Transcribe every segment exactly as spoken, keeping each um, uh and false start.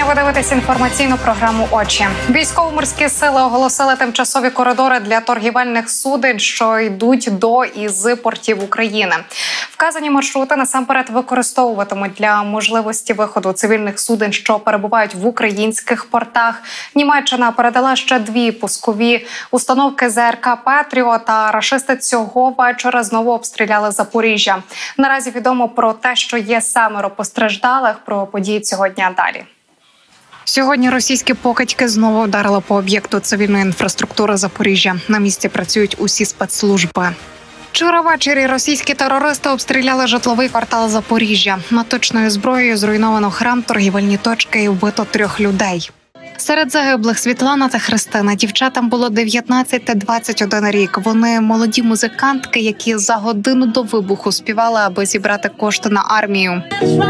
ви дивитесь інформаційну програму «Очі». Військово-морські сили оголосили тимчасові коридори для торгівельних суден, що йдуть до і з портів України. Вказані маршрути насамперед використовуватимуть для можливості виходу цивільних суден, що перебувають в українських портах. Німеччина передала ще дві пускові установки ЗРК «Петріот», та рашисти цього вечора знову обстріляли Запоріжжя. Наразі відомо про те, що є семеро постраждалих. Про події цього дня далі. Сьогодні російські покидьки знову вдарили по об'єкту цивільної інфраструктури Запоріжжя. На місці працюють усі спецслужби. Вчора ввечері російські терористи обстріляли житловий квартал Запоріжжя. Наточною зброєю зруйновано храм, торгівельні точки і вбито трьох людей. Серед загиблих Світлана та Христина. Дівчатам було дев'ятнадцять та двадцять один рік. Вони молоді музикантки, які за годину до вибуху співали, аби зібрати кошти на армію.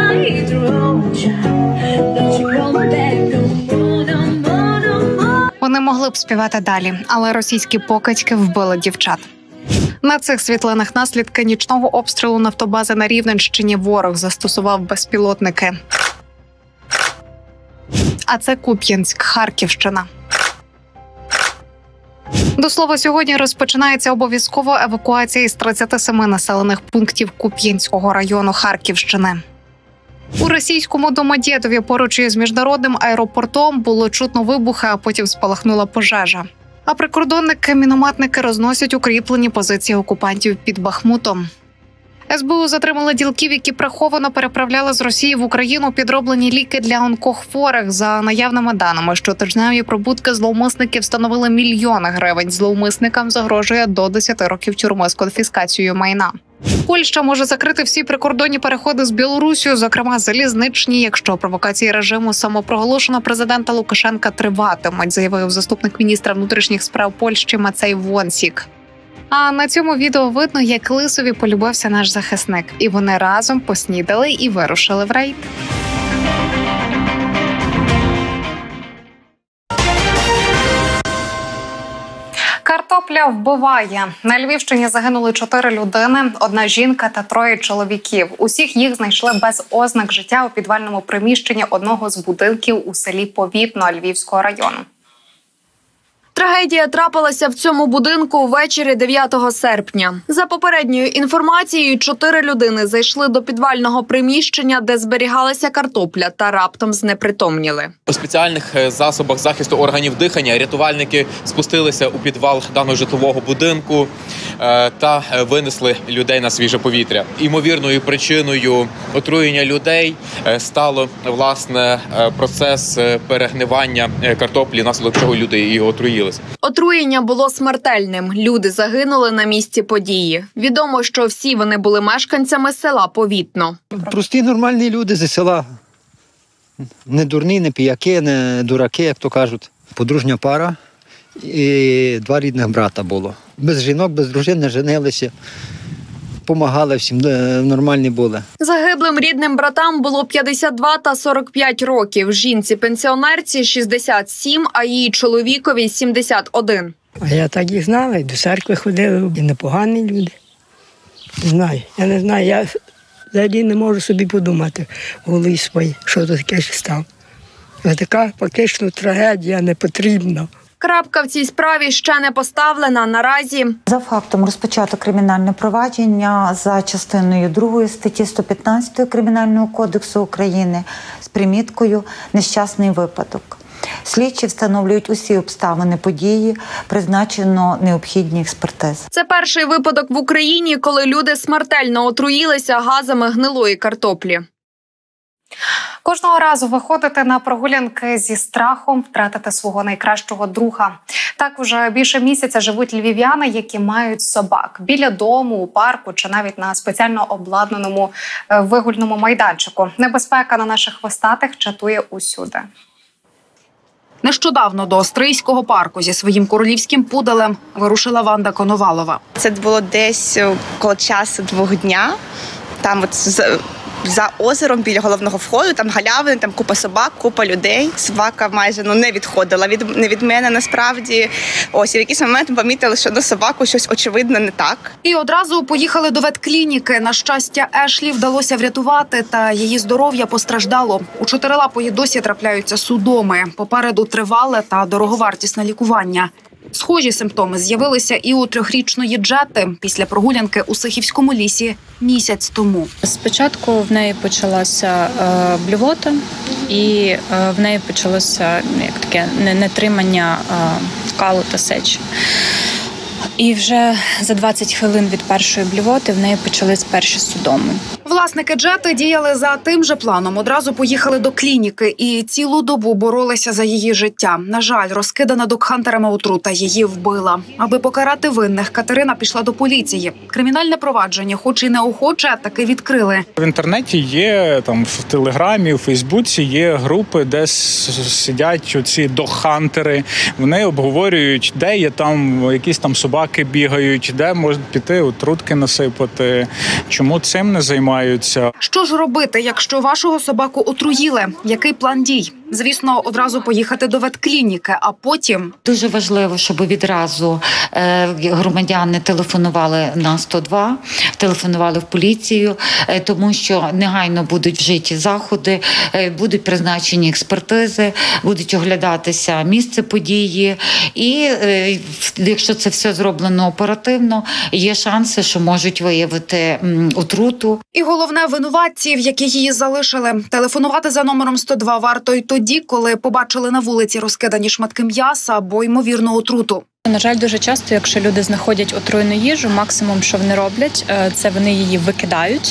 Вони могли б співати далі, але російські покидьки вбили дівчат. На цих світлинах наслідки нічного обстрілу нафтобази на Рівненщині ворог застосував безпілотники. А це Куп'янськ, Харківщина. До слова, сьогодні розпочинається обов'язкова евакуація із тридцяти семи населених пунктів Куп'янського району Харківщини. У російському Домодєдові поруч із міжнародним аеропортом було чутно вибухи, а потім спалахнула пожежа. А прикордонники-мінометники розносять укріплені позиції окупантів під Бахмутом. ес бе у затримали ділків, які приховано переправляли з Росії в Україну підроблені ліки для онкохворих. За наявними даними, щотижневі прибутки зловмисників становили мільйони гривень. Зловмисникам загрожує до десяти років тюрми з конфіскацією майна. Польща може закрити всі прикордонні переходи з Білорусією, зокрема залізничні, якщо провокації режиму самопроголошеного президента Лукашенка триватимуть, заявив заступник міністра внутрішніх справ Польщі Мацей Вонсік. А на цьому відео видно, як Лисові полюбився наш захисник. І вони разом поснідали і вирушили в рейд. Картопля вбиває. На Львівщині загинули чотири людини, одна жінка та троє чоловіків. Усіх їх знайшли без ознак життя у підвальному приміщенні одного з будинків у селі Повітно Львівського району. Трагедія трапилася в цьому будинку ввечері дев'ятого серпня. За попередньою інформацією, чотири людини зайшли до підвального приміщення, де зберігалася картопля, та раптом знепритомніли. У спеціальних засобах захисту органів дихання рятувальники спустилися у підвал даного житлового будинку та винесли людей на свіже повітря. Імовірною причиною отруєння людей стало, власне, процес перегнивання картоплі, внаслідок чого люди її отруїли. Отруєння було смертельним. Люди загинули на місці події. Відомо, що всі вони були мешканцями села Повітно. Прості нормальні люди зі села. Не дурні, не піяки, не дураки, як то кажуть. Подружня пара і два рідних брата було. Без жінок, без дружин не женилися. Помагали всім, нормальні були. Загиблим рідним братам було п'ятдесят два та сорок п'ять років. Жінці-пенсіонерці – шістдесят сім, а її чоловікові – сімдесят один. А я так їх знала, і до церкви ходили, і непогані люди. Не знаю, я не знаю, я взагалі не можу собі подумати в голові своїй, що то таке стало. Ось така фактично трагедія не потрібна. Крапка в цій справі ще не поставлена. Наразі за фактом розпочато кримінальне провадження за частиною другої статті сто п'ятнадцять Кримінального кодексу України з приміткою «Нещасний випадок». Слідчі встановлюють усі обставини події, призначено необхідні експертизи. Це перший випадок в Україні, коли люди смертельно отруїлися газами гнилої картоплі. Кожного разу виходити на прогулянки зі страхом втратити свого найкращого друга. Так уже більше місяця живуть львів'яни, які мають собак. Біля дому, у парку чи навіть на спеціально обладнаному вигульному майданчику. Небезпека на наших хвостатих чатує усюди. Нещодавно до Острийського парку зі своїм королівським пуделем вирушила Ванда Коновалова. Це було десь коло часу двох дня. Там от за озером біля головного входу, там галявини, там купа собак, купа людей. Собака майже ну, не відходила від, не від мене насправді. Ось, і в якийсь момент ми помітили, що до собаку щось очевидно не так. І одразу поїхали до ветклініки. На щастя, Ешлі вдалося врятувати, та її здоров'я постраждало. У чотирилапої досі трапляються судоми. Попереду тривале та дороговартісне лікування. Схожі симптоми з'явилися і у трьохрічної Джети після прогулянки у Сихівському лісі місяць тому. Спочатку в неї почалася е, блювота, і е, в неї почалося як таке нетримання е, калу та сечі. І вже за двадцять хвилин від першої блювоти в неї почались перші судоми. Власники Джети діяли за тим же планом. Одразу поїхали до клініки і цілу добу боролися за її життя. На жаль, розкидана догхантерами отрута її вбила. Аби покарати винних, Катерина пішла до поліції. Кримінальне провадження, хоч і неохоче, таки відкрили. В інтернеті є, там, в Телеграмі, в Фейсбуці є групи, де сидять оці догхантери. Вони обговорюють, де є там якісь там собаки бігають, де можуть піти отрутки насипати. Чому цим не займаються? Що ж робити, якщо вашого собаку отруїли? Який план дій? Звісно, одразу поїхати до ветклініки, а потім... Дуже важливо, щоб відразу громадяни телефонували на сто два, телефонували в поліцію, тому що негайно будуть вжиті заходи, будуть призначені експертизи, будуть оглядатися місце події. І якщо це все зроблено оперативно, є шанси, що можуть виявити отруту. І головне, винуватців, які її залишили. Телефонувати за номером сто два варто й тоді, коли побачили на вулиці розкидані шматки м'яса або ймовірну отруту. На жаль, дуже часто, якщо люди знаходять отруєну їжу, максимум, що вони роблять, це вони її викидають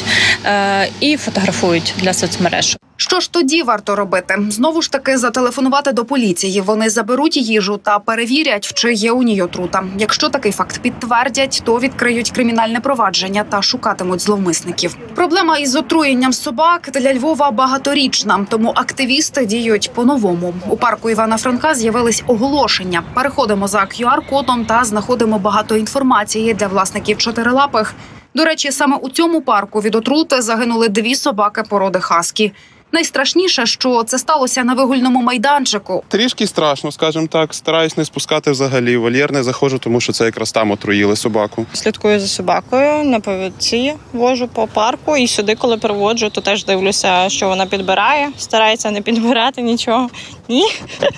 і фотографують для соцмереж. Що ж тоді варто робити? Знову ж таки зателефонувати до поліції. Вони заберуть їжу та перевірять, чи є у ній отрута. Якщо такий факт підтвердять, то відкриють кримінальне провадження та шукатимуть зловмисників. Проблема із отруєнням собак для Львова багаторічна, тому активісти діють по-новому. У парку Івана Франка з'явились оголошення. Переходимо за кю ар-кодом та знаходимо багато інформації для власників чотирилапих. До речі, саме у цьому парку від отрути загинули дві собаки породи хаскі. Найстрашніше, що це сталося на вигульному майданчику. Трішки страшно, скажімо так. Стараюсь не спускати взагалі. В вольєр не заходжу, тому що це якраз там отруїли собаку. Слідкую за собакою, на повідці вожу по парку. І сюди, коли приводжу, то теж дивлюся, що вона підбирає. Старається не підбирати нічого. Ні.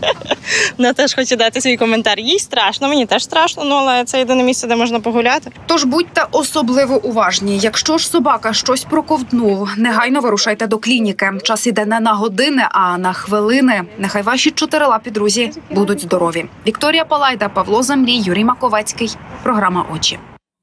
Вона теж хоче дати свій коментар. Їй страшно, мені теж страшно, ну, але це єдине місце, де можна погуляти. Тож будьте особливо уважні. Якщо ж собака щось проковтнув, негайно вирушайте до клініки. Час іде не на години, а на хвилини. Нехай ваші чотирилапі друзі будуть здорові. Вікторія Палайда, Павло Замрій, Юрій Маковецький. Програма «Очі».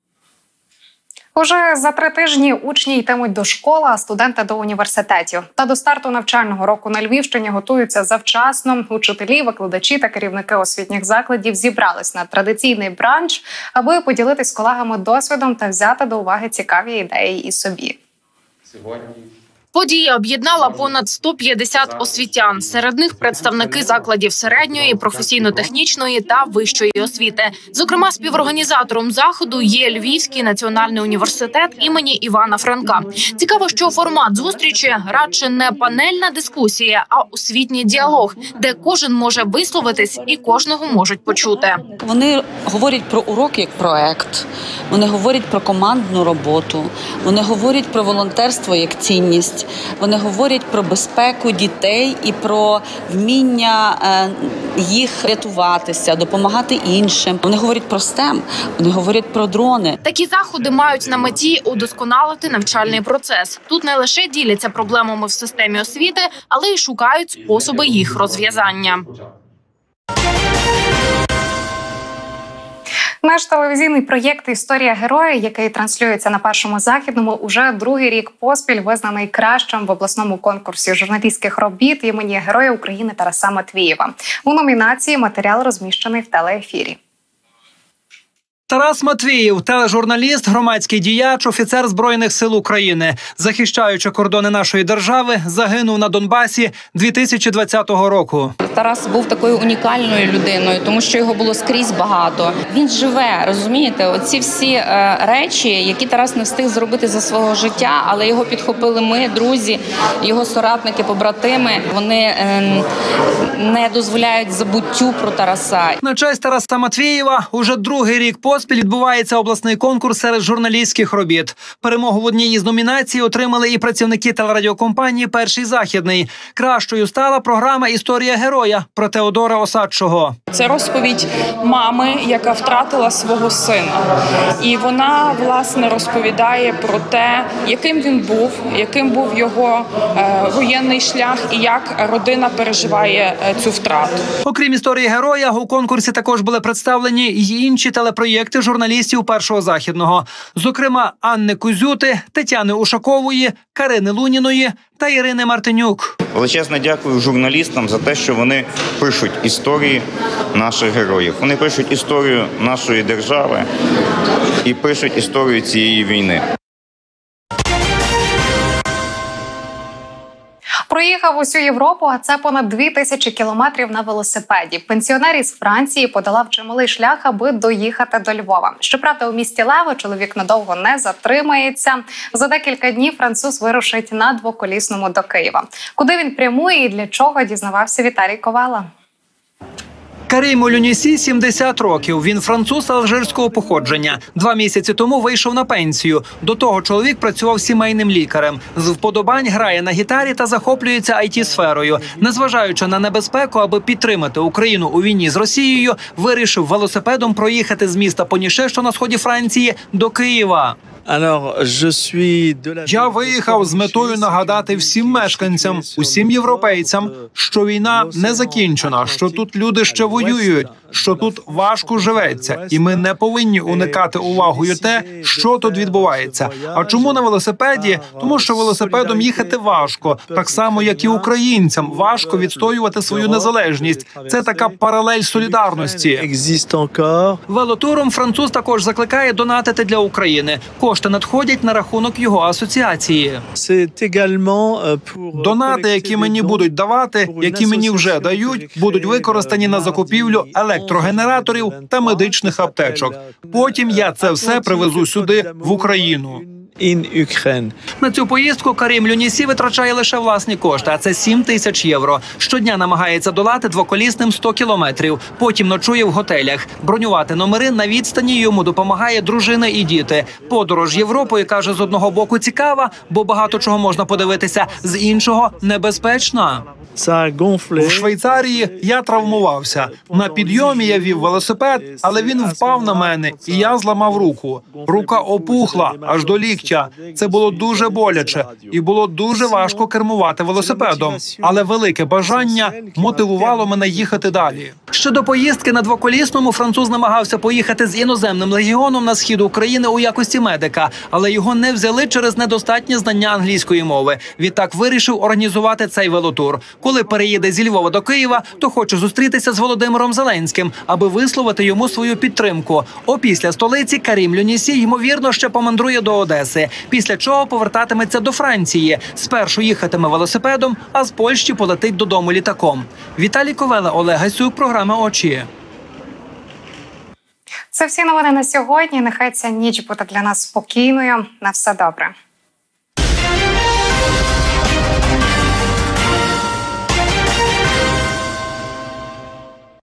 Уже за три тижні учні йтимуть до школи, а студенти до університетів. Та до старту навчального року на Львівщині готуються завчасно. Учителі, викладачі та керівники освітніх закладів зібрались на традиційний бранч, аби поділитись з колегами досвідом та взяти до уваги цікаві ідеї і собі. Сьогодні Подія об'єднала понад сто п'ятдесят освітян. Серед них представники закладів середньої, професійно-технічної та вищої освіти. Зокрема, співорганізатором заходу є Львівський національний університет імені Івана Франка. Цікаво, що формат зустрічі радше не панельна дискусія, а освітній діалог, де кожен може висловитись і кожного можуть почути. Вони говорять про урок як проект, вони говорять про командну роботу, вони говорять про волонтерство як цінність. Вони говорять про безпеку дітей і про вміння їх рятуватися, допомагати іншим. Вони говорять про стем, вони говорять про дрони. Такі заходи мають на меті удосконалити навчальний процес. Тут не лише діляться проблемами в системі освіти, але й шукають способи їх розв'язання. Наш телевізійний проєкт «Історія героя», який транслюється на Першому Західному, уже другий рік поспіль визнаний кращим в обласному конкурсі журналістських робіт імені Героя України Тараса Матвієва. У номінації матеріал розміщений в телеефірі. Тарас Матвієв – тележурналіст, громадський діяч, офіцер Збройних сил України. Захищаючи кордони нашої держави, загинув на Донбасі дві тисячі двадцятого року. Тарас був такою унікальною людиною, тому що його було скрізь багато. Він живе, розумієте? Оці всі е, речі, які Тарас не встиг зробити за свого життя, але його підхопили ми, друзі, його соратники, побратими. Вони е, не дозволяють забуттю про Тараса. На честь Тараса Матвієва уже другий рік поспіль відбувається обласний конкурс серед журналістських робіт. Перемогу в одній із номінацій отримали і працівники телерадіокомпанії «Перший західний». Кращою стала програма «Історія героя» про Теодора Осадчого. Це розповідь мами, яка втратила свого сина. І вона, власне, розповідає про те, яким він був, яким був його е, воєнний шлях і як родина переживає е, цю втрату. Окрім «Історії героя», у конкурсі також були представлені й інші телепроєкти журналістів «Першого західного». Зокрема, Анни Кузюти, Тетяни Ушакової, Карини Луніної та Ірини Мартинюк. Величезне дякую журналістам за те, що вони пишуть історії наших героїв. Вони пишуть історію нашої держави і пишуть історію цієї війни. Проїхав усю Європу, а це понад дві тисячі кілометрів на велосипеді. Пенсіонер із Франції подолав чималий шлях, аби доїхати до Львова. Щоправда, у місті Лево чоловік надовго не затримається. За декілька днів француз вирушить на двоколісному до Києва. Куди він прямує і для чого, дізнавався Віталій Ковала. Каріму Люнісі сімдесят років. Він француз алжирського походження. Два місяці тому вийшов на пенсію. До того чоловік працював сімейним лікарем. З вподобань грає на гітарі та захоплюється ай ті-сферою. Незважаючи на небезпеку, аби підтримати Україну у війні з Росією, вирішив велосипедом проїхати з міста Поніше, що на сході Франції, до Києва. Я виїхав з метою нагадати всім мешканцям, усім європейцям, що війна не закінчена, що тут люди ще воюють, що тут важко живеться, і ми не повинні уникати увагою те, що тут відбувається. А чому на велосипеді? Тому що велосипедом їхати важко, так само, як і українцям. Важко відстоювати свою незалежність. Це така паралель солідарності. Велотуром француз також закликає донатити для України. Кошти надходять на рахунок його асоціації. Донати, які мені будуть давати, які мені вже дають, будуть використані на закупівлю електрогенераторів та медичних аптечок. Потім я це все привезу сюди, в Україну. На цю поїздку Карім Люнісі витрачає лише власні кошти, а це сім тисяч євро. Щодня намагається долати двоколісним сто кілометрів. Потім ночує в готелях. Бронювати номери на відстані йому допомагає дружина і діти. Подорож Європою, каже, з одного боку цікава, бо багато чого можна подивитися, з іншого – небезпечна. В Швейцарії я травмувався. На підйомі я вів велосипед, але він впав на мене, і я зламав руку. Рука опухла аж до ліктя. Це було дуже боляче, і було дуже важко кермувати велосипедом. Але велике бажання мотивувало мене їхати далі. Ще до поїздки на двоколісному француз намагався поїхати з іноземним легіоном на схід України у якості медика, але його не взяли через недостатнє знання англійської мови. Відтак вирішив організувати цей велотур. Коли переїде зі Львова до Києва, то хоче зустрітися з Володимиром Зеленським, аби висловити йому свою підтримку. Опісля столиці Карім Люнісі, ймовірно, ще помандрує до Одеси, після чого повертатиметься до Франції. Спершу їхатиме велосипедом, а з Польщі полетить додому літаком. Віталій Ковела, Олег Гасюк, програма «Очі». Це всі новини на сьогодні. Нехай ця ніч буде для нас спокійною. На все добре.